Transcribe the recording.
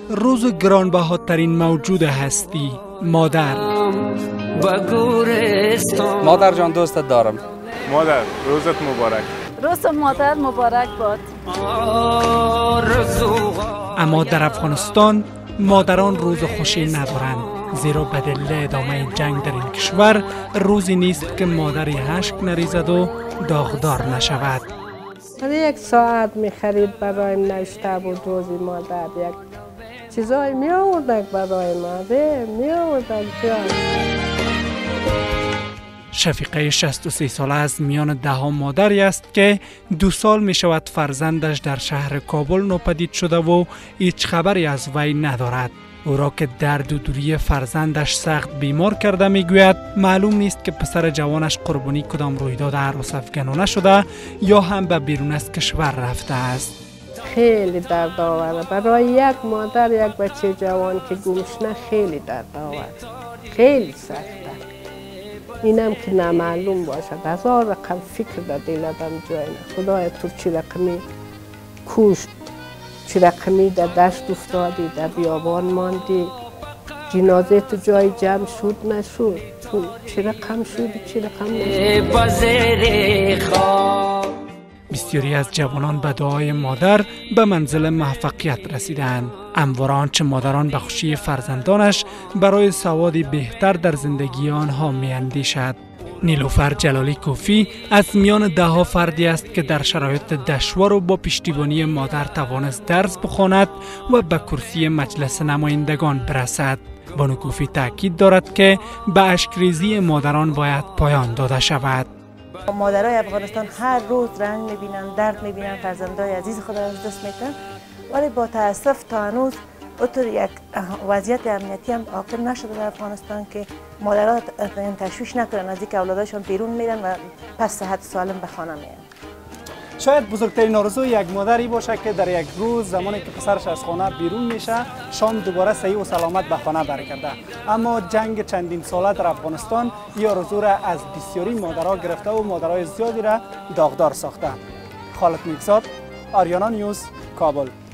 روز گرانبهاترین موجود هستی، مادر. مادر جان دوستت دارم. مادر روزت مبارک. روز مادر مبارک باد. اما در افغانستان مادران روز خوشی ندارند، زیرا به دلیل ادامه جنگ در این کشور روزی نیست که مادری اشک نریزد و داغدار نشود. یک ساعت می خرید برایم نوشته بود روزی مادر، یک چیزایی می آوردن برای ما، می آوردن جان. شفیقه 63 ساله از میان 10 مادری است که 2 سال می شود فرزندش در شهر کابل ناپدید شده و هیچ خبری از وی ندارد. او را که درد و دوری فرزندش سخت بیمار کرده می گوید معلوم نیست که پسر جوانش قربانی کدام رویداد عروس افغانانه شده یا هم به بیرون از کشور رفته است. خیلی درد آوره برای یک مادر یک بچه جوان که گمشنه، خیلی درد آوره، خیلی سخته. اینم که نمعلوم باشد، 1000 رقم فکر در دل آدم جای نه. خدای تو چی رقمی کشت، چی رقمی در دشت افتادی، در بیابان ماندی، جنازه تو جای جمع شد نشد، تو چی رقم شدی چی رقم نشد. بسیاری از جوانان به دعای مادر به منزل موفقیت رسیدند. همواره آنچه مادران به خوشی فرزندانش برای سوادی بهتر در زندگی آنها میاندیشد. نیلوفر جلالی کوفی از میان 10 فردی است که در شرایط دشوار و با پشتیبانی مادر توانست درس بخواند و به کرسی مجلس نمایندگان برسد. بانو کوفی تاکید دارد که به اشکریزی مادران باید پایان داده شود. مادرای افغانستان هر روز رنج میبینن، درد میبینن، فرزندای عزیز خود را از دست میدن، ولی با تاسف تا هنوز اونطور یک وضعیت امنیتی هم حاکم نشده در افغانستان که مادرها تشویش نکنن از اینکه اولادشان بیرون میرن و پس صحت سالم به خانه میرن. شاید بزرگترین آرزو یک مادری باشه که در یک روز زمانی که پسرش از خانه بیرون میشه شام دوباره صحیح و سلامت به خانه برگرده. اما جنگ چندین ساله در افغانستان این آرزو را از بسیاری مادرها گرفته و مادرای زیادی را داغدار ساخته. خالد میرزاد، آریانا نیوز، کابل.